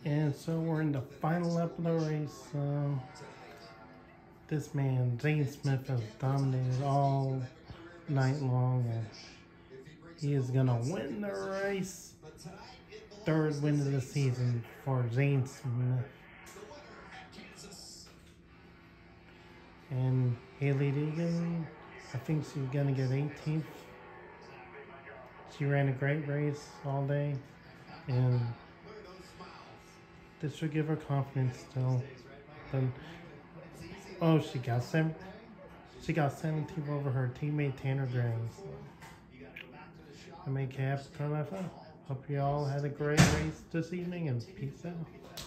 And so we're in the final lap of the race. This man, Zane Smith, has dominated all night long, and he is going to win the race. Third win of the season for Zane Smith. And Haley Deegan, I think she's going to get 18th. She ran a great race all day, and this should give her confidence still. But, oh, she got 17th over her teammate Tanner Gray. So I make happy. Hope you all had a great race this evening, and peace out.